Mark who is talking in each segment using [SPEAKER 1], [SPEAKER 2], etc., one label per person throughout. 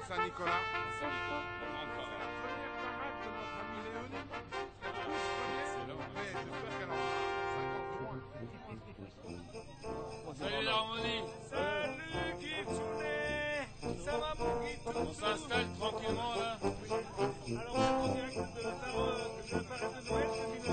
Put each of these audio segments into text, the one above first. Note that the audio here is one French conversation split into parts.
[SPEAKER 1] Saint-Nicolas.
[SPEAKER 2] Saint-Nicolas, la grande parade.
[SPEAKER 1] Première parade de notre ami Léonie.
[SPEAKER 2] Excellent.
[SPEAKER 1] Mais j'espère qu'elle en fera 50
[SPEAKER 2] Salut l'harmonie.
[SPEAKER 3] Salut Kitsune. Ça va mon Kitsune?
[SPEAKER 2] On s'installe tranquillement là.
[SPEAKER 3] Alors on est en direct de la parade de Noël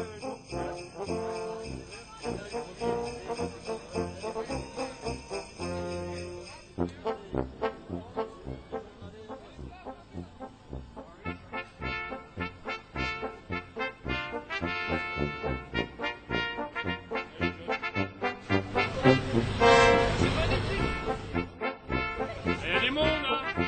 [SPEAKER 3] 2024.
[SPEAKER 2] Il y a des mondes hein.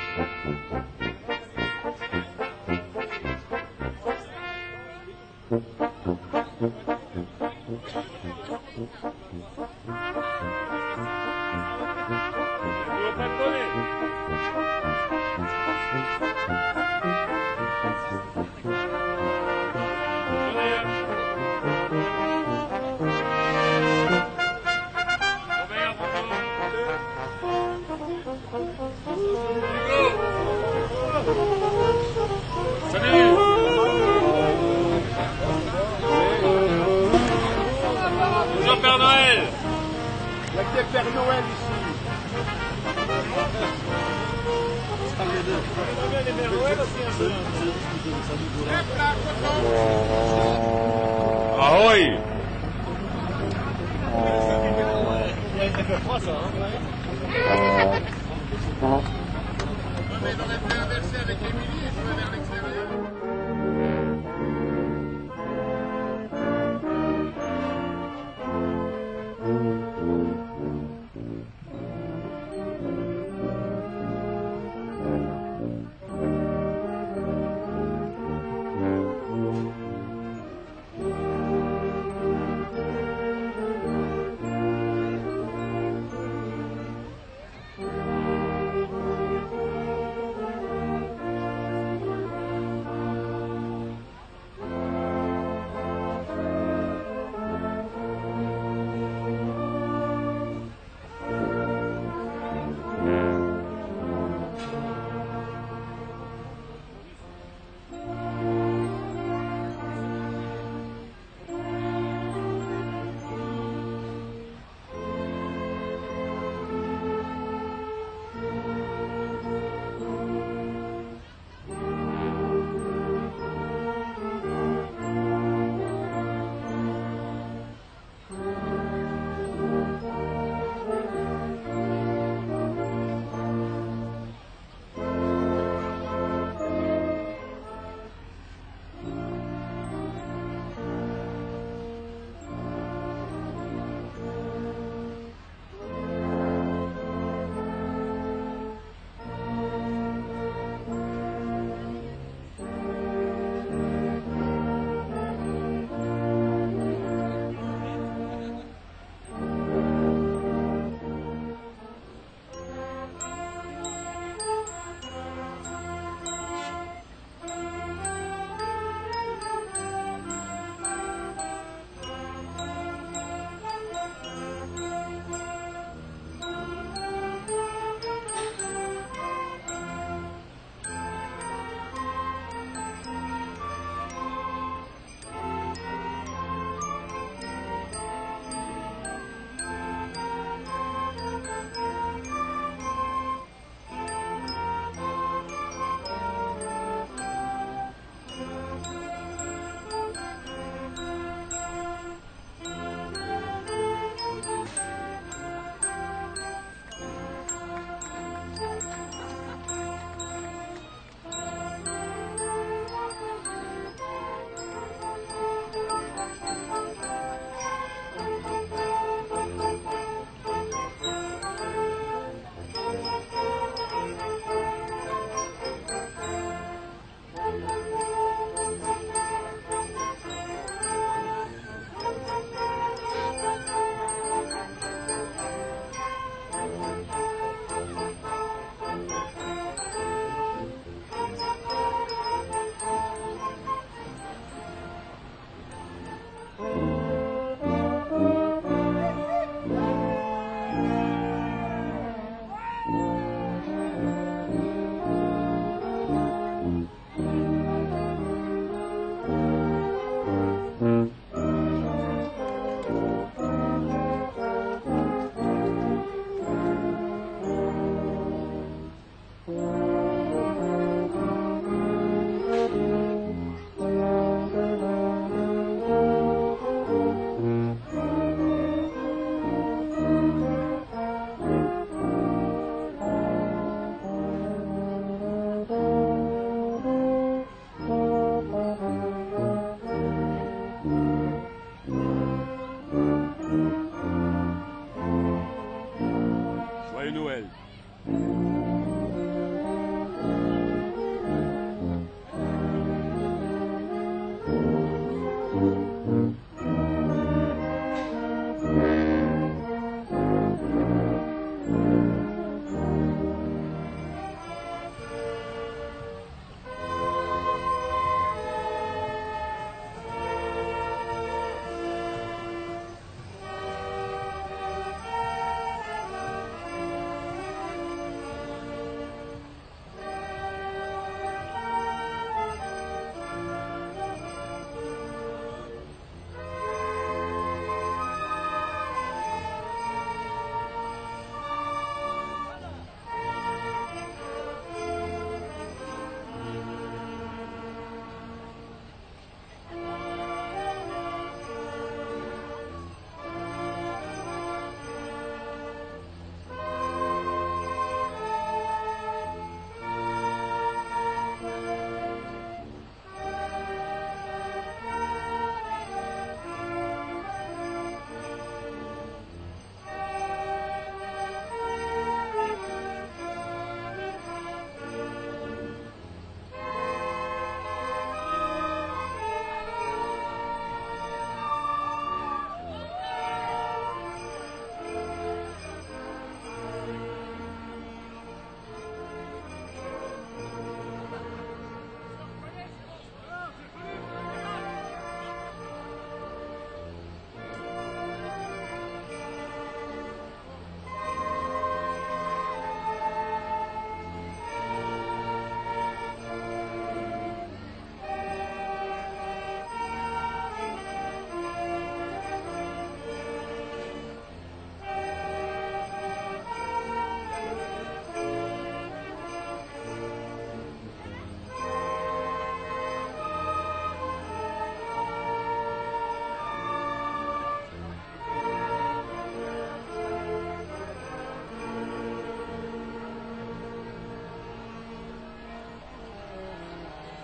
[SPEAKER 2] Vous ne pas connaître. Salut. Bonjour Père Noël.
[SPEAKER 4] Il y a que des Pères Noël ici.
[SPEAKER 3] Les Pères Noël aussi un peu.
[SPEAKER 2] Ahoy.
[SPEAKER 3] Il a fait froid ça.
[SPEAKER 1] Mais il aurait pu inverser avec Émilie et jouer vers l'extérieur.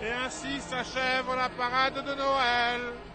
[SPEAKER 1] Et ainsi s'achève la parade de Noël.